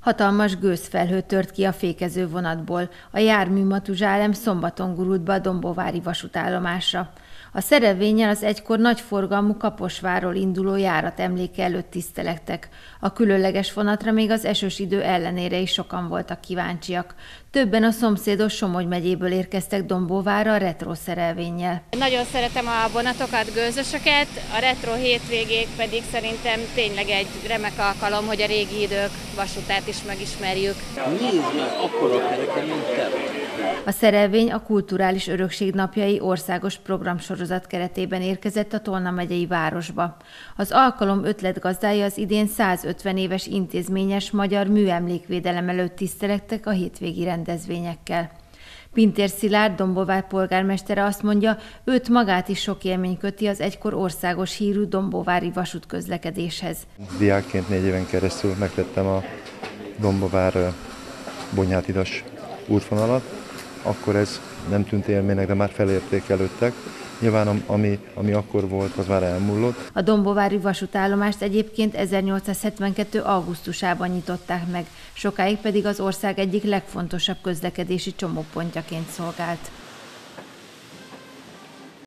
Hatalmas gőzfelhő tört ki a fékező vonatból. A jármű Matuzsálem szombaton gurult be a dombóvári vasútállomásra. A szerelvénnyel az egykor nagyforgalmú Kaposvárról induló járat emléke előtt tisztelegtek. A különleges vonatra még az esős idő ellenére is sokan voltak kíváncsiak. Többen a szomszédos Somogy megyéből érkeztek Dombóvárra a retro szerelvénnyel. Nagyon szeretem a vonatokat, gőzösöket, a retro hétvégék pedig szerintem tényleg egy remek alkalom, hogy a régi idők vasútát is megismerjük. Nézd meg, akkora kereken, mint te. A szerelvény a Kulturális Örökség Napjai országos programsorozat keretében érkezett a Tolna megyei városba. Az alkalom ötletgazdája az idén 150 éves intézményes magyar műemlékvédelem előtt tisztelegtek a hétvégi rendezvényekkel. Pintér Szilárd, Dombóvár polgármestere azt mondja, őt magát is sok élmény köti az egykor országos hírű dombóvári vasútközlekedéshez. Diákként 4 éven keresztül megtettem a Dombóvár-Bonyhád-Hidas útvonalat. Akkor ez nem tűnt élménynek, de már felértékelődtek. Nyilván ami akkor volt, az már elmúlott. A dombóvári vasútállomást egyébként 1872. augusztusában nyitották meg, sokáig pedig az ország egyik legfontosabb közlekedési csomópontjaként szolgált.